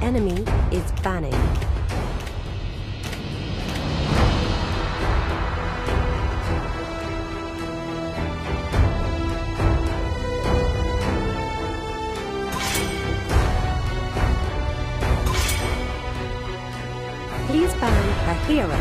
enemy is banning. Please ban a hero.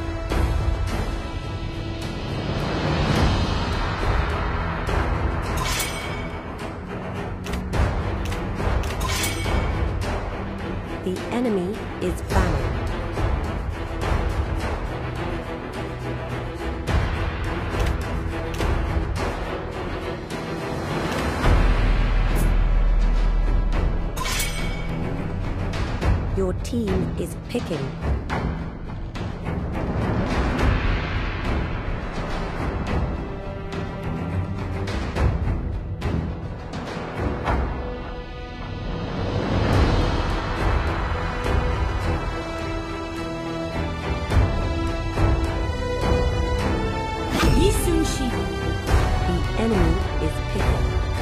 The enemy is banning. Your team is picking. The enemy is picking.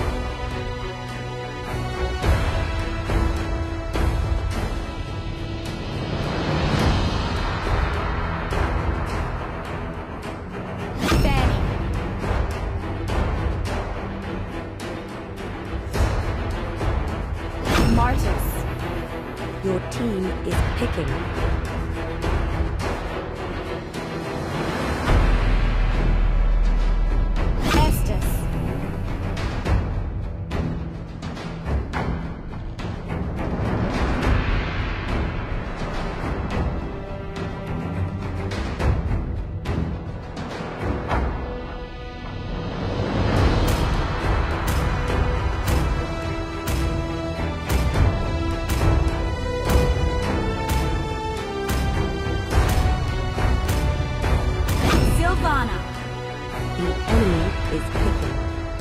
Martis. Your team is picking. The enemy is picking.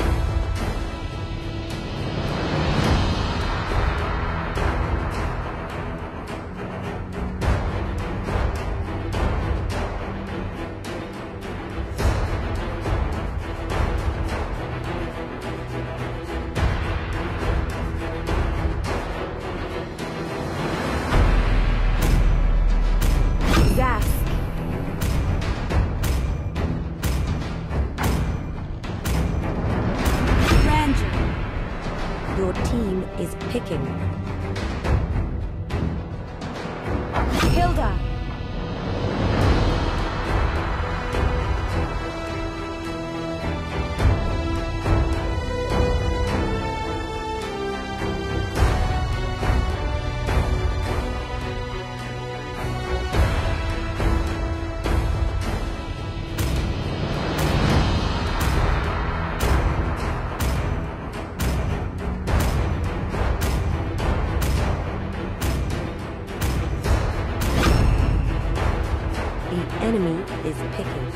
Your team is picking. Hilda. The enemy is picking.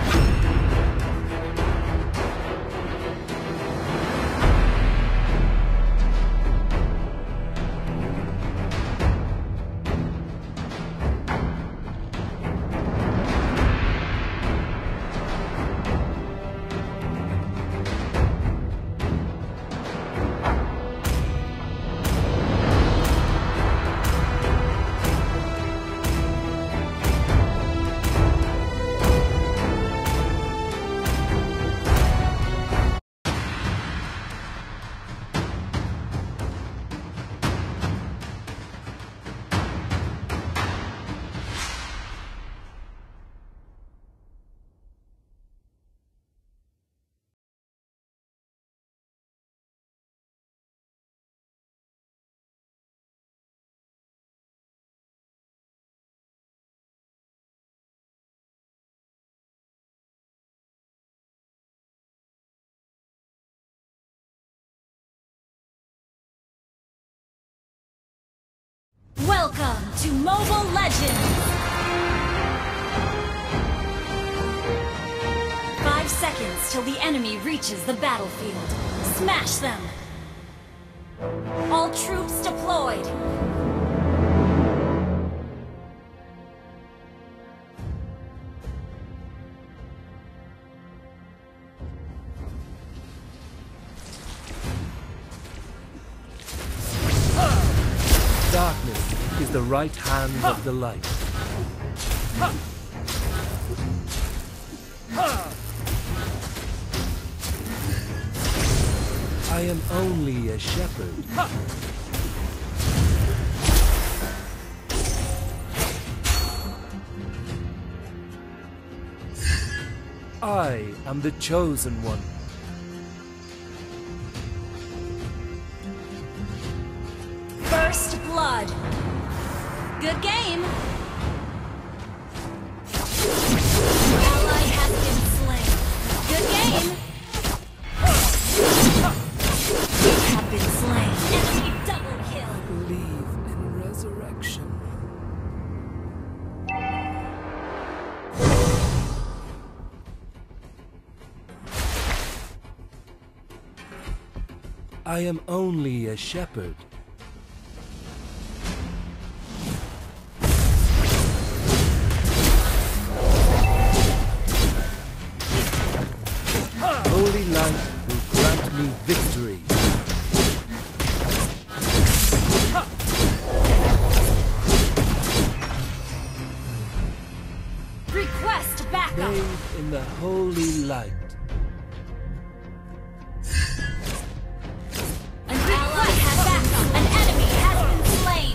Welcome to Mobile Legends! 5 seconds till the enemy reaches the battlefield. Smash them! All troops deployed! Darkness is the right hand of the light. I am only a shepherd. I am the chosen one. First blood. Good game. Ally has been slain. Good game. You have been slain. Enemy double kill. Believe in resurrection. I am only a shepherd. Holy light will grant me victory. Request backup. Bathe in the holy light. An ally has backup. An enemy has been slain.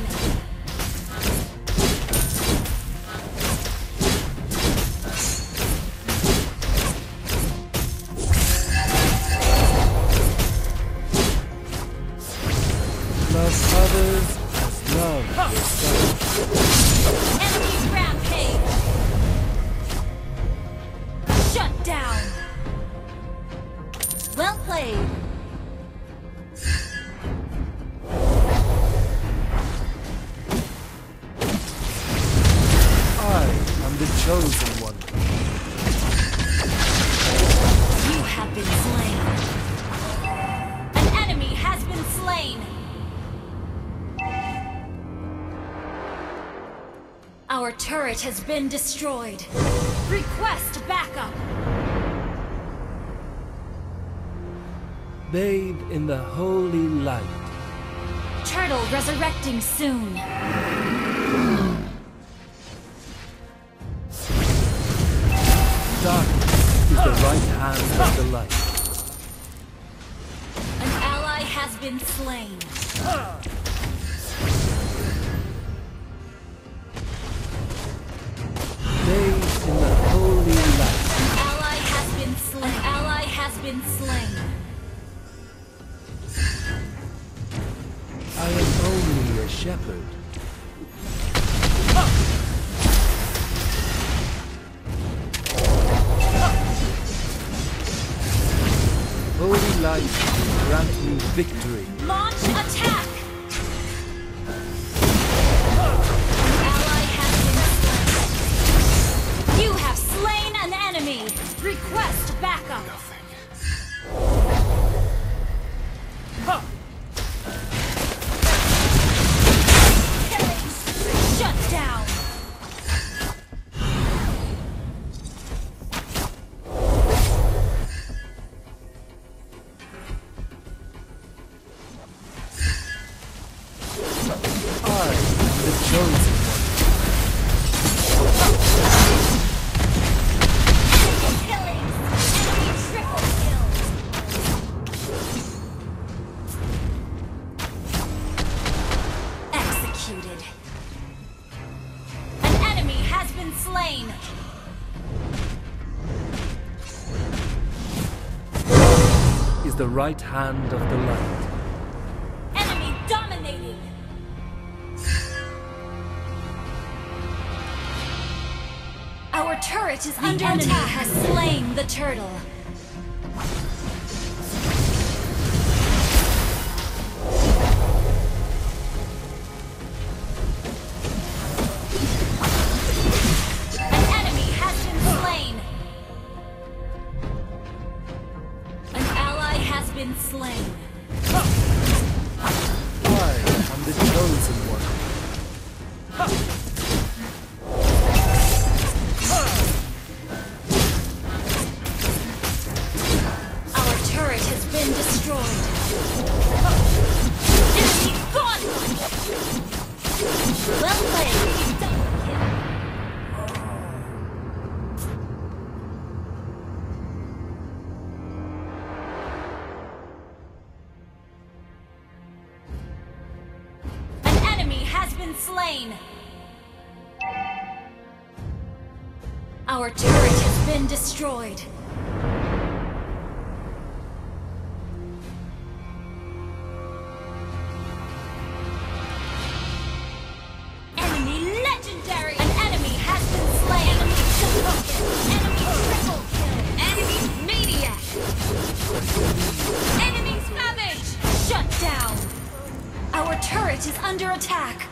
Love others as love yourself. Enemy rampage. Shut down. Well played. I am the chosen one. You have been slain. An enemy has been slain. Our turret has been destroyed. Request backup. Bathe in the holy light. Turtle resurrecting soon. Darkness is the right hand of the light. An ally has been slain. Bathe in the holy light. An ally has been slain. An ally has been slain. I am only a shepherd. Holy light grant me victory. Launch attack! An ally has been slain. You have slain an enemy. Request backup. Shut down. I am the chosen Killings. Enemy triple kill. Executed. An enemy has been slain. is the right hand of the light. Enemy dominating. Our turret is under attack. Enemy has slain the turtle. An enemy has been slain. An ally has been slain. I am the chosen one. been slain! Our turret has been destroyed. Enemy legendary! An enemy has been slain! Enemy triple kill! Enemy maniac! Enemy savage! Shut down! Our turret is under attack!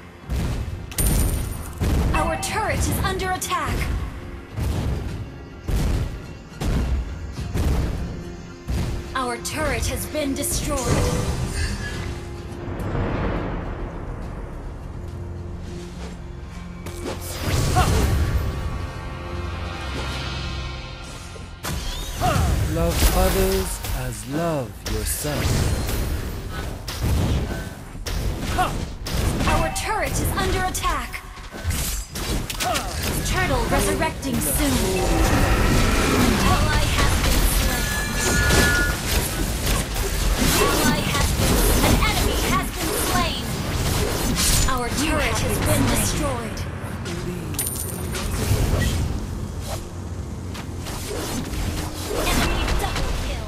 Our turret is under attack! Our turret has been destroyed. Love others as love yourself. Our turret is under attack. Turtle resurrecting soon. An ally has been slain. Ally has been. An enemy has been slain. Our turret has been destroyed. Enemy double kill.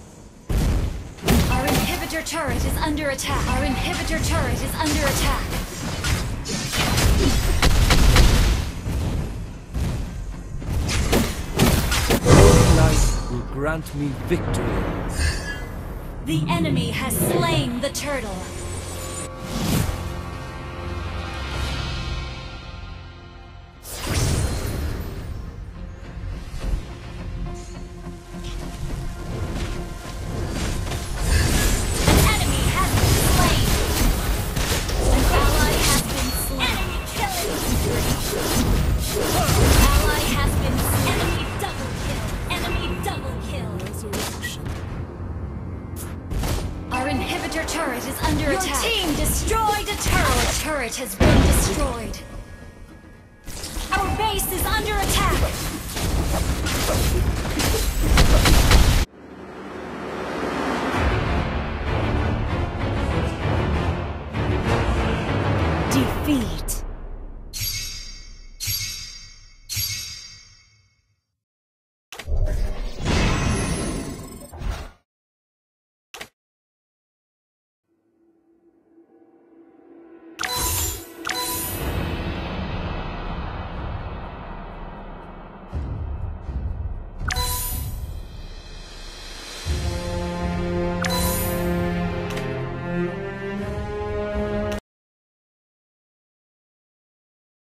Our inhibitor turret is under attack. Our inhibitor turret is under attack. Light will grant me victory. The enemy has slain the turtle. An enemy has been slain. An ally has been slain. Enemy killing spree. Ally has been enemy double kill. Enemy double kill. Our inhibitor turret is under attack. Your team destroyed a turret. Our turret has been destroyed. Our base is under attack. Defeat.